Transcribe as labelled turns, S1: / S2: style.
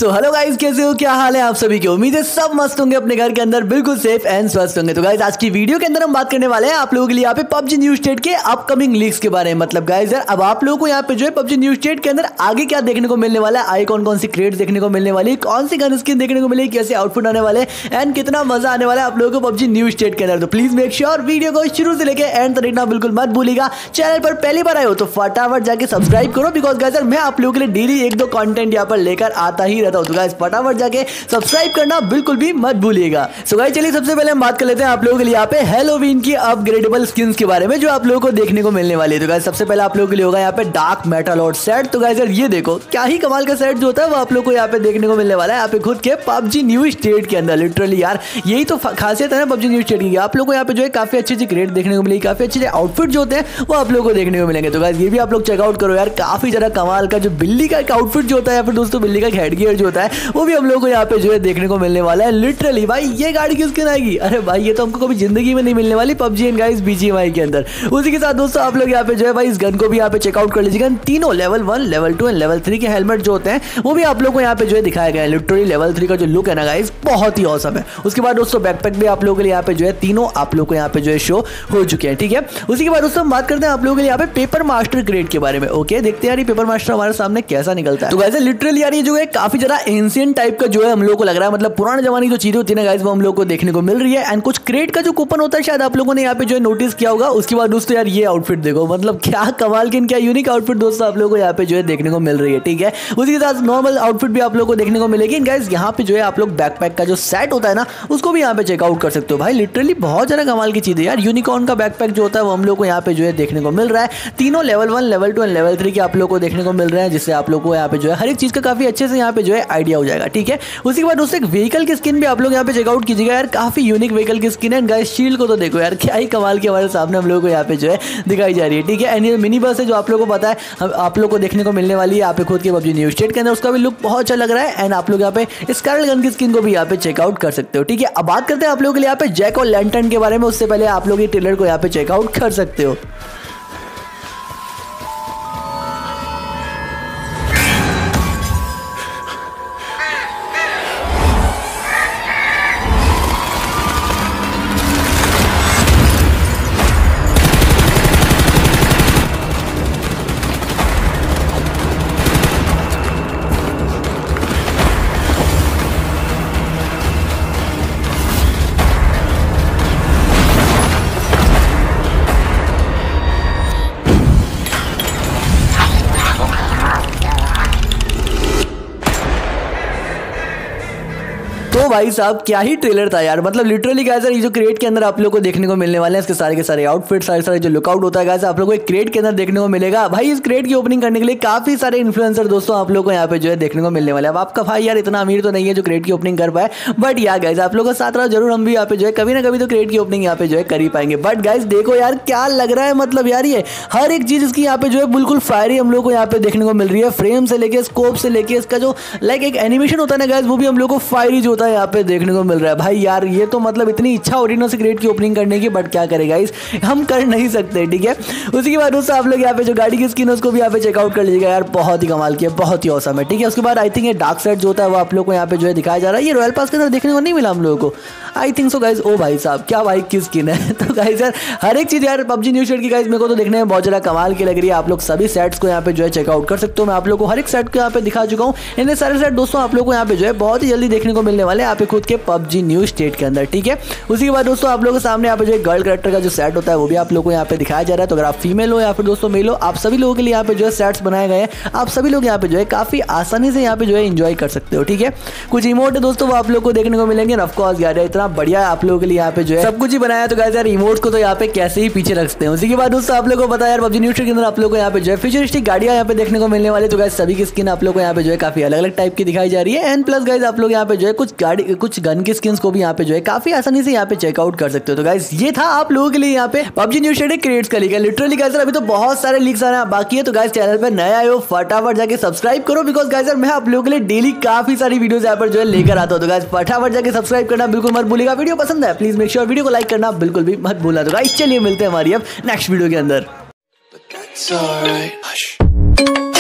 S1: So hello guys, कैसे हो, क्या हाल है आप सभी की। उम्मीद है सब मस्त होंगे, अपने घर के अंदर बिल्कुल सेफ एंड स्वस्थ होंगे। तो गाइस आज की वीडियो के अंदर हम बात करने वाले हैं आप लोगों के लिए यहाँ पे पबजी न्यू स्टेट के अपकमिंग लीक्स के बारे में। मतलब गाइस यार अब आप लोगों को यहाँ पे जो है पबजी न्यू स्टेट के अंदर आगे क्या देखने को मिलने वाला है, आगे कौन कौन सी क्रेट देखने को मिलने वाली है, कौन सी गन स्किन देखने को मिलेगी, कैसे आउटफिट आने वाले एंड कितना मजा आने वाला है आप लोगों को पबजी न्यू स्टेट के अंदर। तो प्लीज मेक श्योर वीडियो को शुरू से लेकर एंड तक देखना बिल्कुल मत भूलिएगा। चैनल पर पहली बार आए हो तो फटाफट जाके सब्सक्राइब करो, बिकॉज गाइस मैं आप लोगों के लिए डेली एक दो कंटेंट यहाँ पर लेकर आता ही रहता हूँ। तो गाइस फटाफट जाके सब्सक्राइब करना बिल्कुल भी मत भूलिएगा। सो गाइस चलिए सबसे पहले हम बात कर लेते हैं आप लोगों के लिए यहाँ पे हैलोवीन की अपग्रेडेबल स्किन्स के बारे में जो आप लोगों को देखने को मिलने वाली है। तो गाइस सबसे पहले आप लोगों के लिए होगा यहाँ पे डार्क मेटल लॉर्ड सेट। तो गाइस यार ये देखो क्या ही कमाल का सेट जो होता है वो आप लोगों को यहाँ पे देखने को मिलने वाला है यहाँ पे खुद के पबजी न्यू स्टेट के अंदर। लिटरली यार यही तो खासियत है ना पबजी न्यू स्टेट की, आप लोगों को यहाँ पे जो है काफी अच्छी अच्छी क्रेट देखने को मिलेगी, काफी अच्छे आउटफिट जो होते हैं वो आप लोगों को देखने को मिलेंगे। तो गाइस ये भी आप लोग चेकआउट करो यार, काफी ज्यादा कमाल का जो बिल्ली का आउटफिट जो होता है या फिर दोस्तों बिल्ली का हेडगियर जो होता है वो भी हम लोगों को यहाँ पे जो है देखने को मिलने वाला है। लिटरली भाई ये गाड़ी किस स्किन आएगी, अरे भाई ये तो हमको कभी जिंदगी में नहीं मिलने वाली पबजी एंड गाइस बीजीएमआई के अंदर। उसी के साथ दोस्तों आप लोग यहाँ पे जो है भाई इस गन को भी यहाँ पे चेकआउट कर लीजिएगा। तीनों लेवल 1, लेवल 2 एंड लेवल 3 के हेलमेट जो होते हैं वो भी आप लोग को यहाँ पे जो है दिखाया गया है। लिटरली लेवल 3 का जो लुक है ना गाइस बहुत ही औसम है। उसके बाद दोस्तों बैकपैक भी आप लोगों के लिए यहाँ पे जो है तीनों आप लोग को यहाँ पे जो है शो हो चुके हैं, ठीक है। उसी के बाद दोस्तों हम बात करते हैं आप लोगों के लिए यहाँ पे पेपर मास्टर क्रेट के बारे में। ओके देखते हैं यार ये पेपर मास्टर हमारे सामने कैसा निकलता है। तो गाइस लिटरली यार ये जो है काफी ज्यादा एंशिएंट टाइप का जो है हम लोग को लग रहा है, मतलब पुराने जमाने की जो चीजें होती है ना गाइस वो हम लोग को देखने को मिल रही है। एंड कुछ क्रेट का जो कूपन होता है शायद आप लोगों ने यहाँ पे जो है नोटिस किया होगा। उसके बाद दोस्तों यार ये आउटफिट देखो, मतलब क्या कमाल की क्या यूनिक आउटफिट दोस्तों आप लोगों को यहाँ पे जो है देखने को मिल रही है, ठीक है। उसी के साथ नॉर्मल आउटफिट भी आप लोग को देखने को मिलेगी। गाइस यहाँ पे जो है आप लोग बैकपैक का जो सेट होता है ना उसको भी यहाँ पे चेकआउट कर सकते हो। भाई लिटरली बहुत ज्यादा कमाल की चीज है यार। यूनिकॉर्न का बैकपैक जो होता है वो हम लोग को यहाँ पे जो है देखने को मिल रहा है। तीनों लेवल 1, लेवल 2 एंड लेवल 3 के आप लोग को देखने को मिल रहे हैं, जिससे आप लोग को यहाँ पे जो है हर एक चीज का काफी अच्छे से यहाँ पे जो है आइडिया हो जाएगा, ठीक है। उसी के बाद दोस्तों एक व्हीकल की स्किन भी आप लोग यहाँ पे चेकआउट कीजिएगा यार, काफी यूनिक व्हीकल की स्किन है। गाइस शील्ड को तो देखो यार क्या ही कमाल की हमारे सामने हम लोगों को यहाँ पे जो है दिखाई जा रही है, ठीक है। एंड ये मिनी बस है जो आप लोगों को पता है आप लोग को देखने को मिलने वाली है यहाँ पे खुद के पबजी न्यू स्टेट के अंदर। उसका भी लुक बहुत अच्छा लग रहा है एंड आप लोग यहाँ पे स्कारलेट गन की स्किन को भी यहाँ पे चेकआउट कर सकते हो, ठीक है। अब बात करते हैं आप लोगों के लिए यहाँ पे जैक और लैंटर्न के बारे में। उससे पहले आप लोग ये ट्रेलर को यहाँ पे चेकआउट कर सकते हो। तो भाई साहब क्या ही ट्रेलर था यार, मतलब लिटरली गाइस ये जो क्रेट के अंदर आप लोगों को देखने को मिलने वाले हैं इसके सारे के सारे आउटफिट, सारे जो लुकआउट होता है गाइस आप लोगों को एक क्रेट के अंदर देखने को मिलेगा। भाई इस क्रेट की ओपनिंग करने के लिए काफी सारे इन्फ्लुएंसर दोस्तों आप लोगों को यहाँ पे जो है देखने को मिलने वाले हैं। अब आपका भाई यार इतना अमीर तो नहीं है जो क्रेट की ओपनिंग कर पाए, बट यार गाइस आप लोगों का साथ रहा जरूर, हम भी यहाँ पे जो है कभी ना कभी तो क्रेट की ओपनिंग यहाँ पे जो है कर ही पाएंगे। बट गाइस देखो यार क्या लग रहा है, मतलब यार ये हर एक चीज इसकी यहाँ पे जो है बिल्कुल फायरी हम लोग को यहाँ पे देखने को मिल रही है। फ्रेम से लेके स्कोप से लेके इसका जो लाइक एक एनिमेशन होता है ना गाइस वो भी हम लोग को फायरी जो होता है यहाँ पे देखने को मिल रहा है। भाई यार ये तो मतलब इतनी इच्छा हो रही है क्रेट की ओपनिंग करने की, बट क्या करेगा इस हम कर नहीं सकते, ठीक है। उसी के बाद दोस्तों आप लोग यहाँ पे जो गाड़ी की स्किन है उसको भी यहाँ पे चेकआउट कर लीजिएगा यार, बहुत ही कमाल की है, बहुत ही औसम है, ठीक है। उसके बाद आई थिंक ये डार्क साइड जो होता है वो आप लोग को यहाँ पे जो है दिखाया जा रहा है। ये रॉयल पास के अंदर देखने को नहीं मिला हम लोगों को, आई थिंक सो गाइस। ओ भाई साहब क्या भाई की स्किन है। तो गाइस यार हर एक चीज यार पबजी न्यू स्टेट की गाइस मेरे को तो देखने में बहुत ज्यादा कमाल की लग रही है। आप लोग सभी सेट्स को यहाँ पे जो है चेकआउट कर सकते हो। मैं आप लोग को हर एक सेट को यहाँ पे दिखा चुका हूँ। इन्हें सारे सेट दोस्तों आप लोग को यहाँ पे जो है बहुत ही जल्दी देखने को मिलने वाले हैं यहाँ पे खुद के पबजी न्यू स्टेट के अंदर, ठीक है। उसी के बाद दोस्तों आप लोगों के सामने यहाँ पे जो गर्ल कैरेक्टर का जो सेट होता है वो भी आप लोगों को यहाँ पे दिखाया जा रहा है। तो अगर आप फीमेल हो या फिर दोस्तों मेल हो, आप सभी लोगों के लिए यहाँ पे जो है सेट्स बनाए गए हैं। आप सभी लोग यहाँ पे जो है काफी आसानी से यहाँ पे जो है एंजॉय कर सकते हो, ठीक है। कुछ इमोट है दोस्तों वो आप लोग को देखने को मिलेंगे। ऑफ कोर्स यार इतना बढ़िया आप लोगों के लिए यहाँ पे जो है सब कुछ ही बनाया। तो गाइस यार इमोट्स को तो यहाँ पे कैसे ही पीछे रखते हैं। उसी के बाद दोस्तों आप लोगों को पता है यार पबजी न्यू स्टेट के अंदर आप लोग को यहाँ पे जो है फ्यूचरिस्टिक गाड़ियां यहाँ पे देखने को मिलने वाली। तो गाइस सभी की स्किन आप लोग को यहाँ पे जो है काफी अलग अलग टाइप की दिखाई जा रही है। एंड प्लस गाइस आप लोग यहाँ पे जो है कुछ गन की स्किन्स को भी यहाँ पे जो है काफी आसानी से यहाँ पे चेकआउट कर सकते हो। तो गाइस ये था आप लोगों के लिए यहाँ पे पबजी न्यू स्टेट क्रिएट्स का लीक है। लिटरली गाइस अभी तो बहुत सारे लीक्स आना बाकी है। तो गाइस चैनल पर नया आए हो फटाफट जाके सब्सक्राइब करो, बिकॉज गाइस मैं आप लोगों के लिए डेली काफी सारी वीडियोस यहाँ पर जो है लेकर आता हूँ। तो गाइस फटाफट जाके सब्सक्राइब करना बिल्कुल मत भूलिएगा। वीडियो पसंद है प्लीज मेक श्योर वीडियो को लाइक करना बिल्कुल भी मत भूलना। तो गाइस चलिए मिलते हैं हमारी अब नेक्स्ट वीडियो के अंदर।